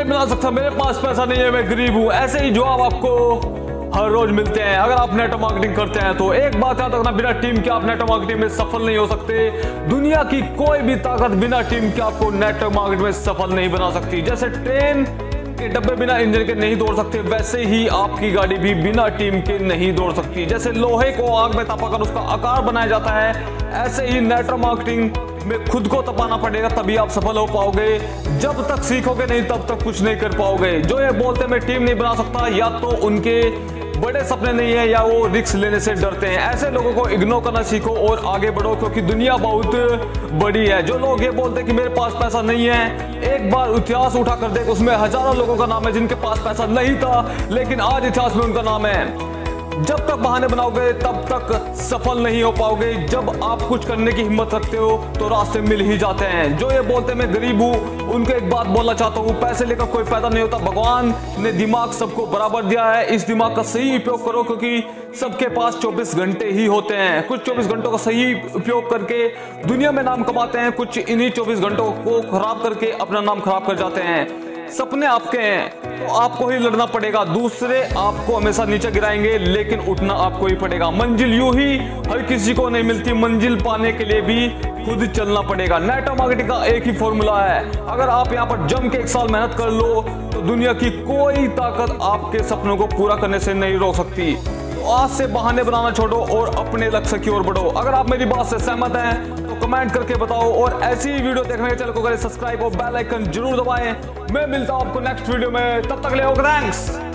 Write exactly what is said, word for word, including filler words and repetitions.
बना सकता, मेरे पास पैसा नहीं है, मैं गरीब हूं, ऐसे ही जवाब आपको हर रोज मिलते हैं अगर आप नेटवर्क मार्केटिंग करते हैं। तो एक बात याद रखना, बिना टीम के आप नेटवर्क मार्केटिंग में सफल नहीं हो सकते। दुनिया की कोई भी ताकत बिना टीम के आपको नेटवर्क मार्केटिंग में सफल नहीं बना सकती। जैसे ट्रेन के डब्बे बिना इंजन के नहीं दौड़ सकते, वैसे ही आपकी गाड़ी भी बिना टीम के नहीं दौड़ सकती। जैसे लोहे को आग में तपाकर उसका आकार बनाया जाता है, ऐसे ही नेटवर्क मार्केटिंग में खुद को तपाना पड़ेगा, तभी आप सफल हो पाओगे। जब तक सीखोगे नहीं तब तक कुछ नहीं कर पाओगे। जो ये बोलते मैं टीम नहीं बना सकता, या तो उनके बड़े सपने नहीं है या वो रिस्क लेने से डरते हैं। ऐसे लोगों को इग्नोर करना सीखो और आगे बढ़ो, क्योंकि दुनिया बहुत बड़ी है। जो लोग ये बोलते हैं कि मेरे पास पैसा नहीं है, एक बार इतिहास उठा कर देख, उसमें हजारों लोगों का नाम है जिनके पास पैसा नहीं था, लेकिन आज इतिहास में उनका नाम है। जब तक बहाने बनाओगे तब तक सफल नहीं हो पाओगे। जब आप कुछ करने की हिम्मत रखते हो तो रास्ते मिल ही जाते हैं। जो ये बोलते हैं मैं गरीब हूं, उनको एक बात बोलना चाहता हूं, पैसे लेकर कोई पैदा नहीं होता। भगवान ने दिमाग सबको बराबर दिया है, इस दिमाग का सही उपयोग करो, क्योंकि सबके पास चौबीस घंटे ही होते हैं। कुछ चौबीस घंटों का सही उपयोग करके दुनिया में नाम कमाते हैं, कुछ इन्हीं चौबीस घंटों को खराब करके अपना नाम खराब कर जाते हैं। सपने आपके हैं तो आपको ही लड़ना पड़ेगा, दूसरे आपको हमेशा नीचे गिराएंगे, लेकिन उठना आपको ही पड़ेगा। मंजिल यूं ही हर किसी को नहीं मिलती, मंजिल पाने के लिए भी खुद चलना पड़ेगा। नेटवर्क मार्केटिंग का एक ही फॉर्मूला है, अगर आप यहाँ पर जम के एक साल मेहनत कर लो तो दुनिया की कोई ताकत आपके सपनों को पूरा करने से नहीं रोक सकती। तो आज से बहाने बनाना छोड़ो और अपने लक्ष्य की ओर बढ़ो। अगर आप मेरी बात से सहमत हैं तो कमेंट करके बताओ, और ऐसी ही वीडियो देखने के चैनल को करें सब्सक्राइब और बेल आइकन जरूर दबाएं। मैं मिलता हूं आपको नेक्स्ट वीडियो में, तब तक ले थैंक्स।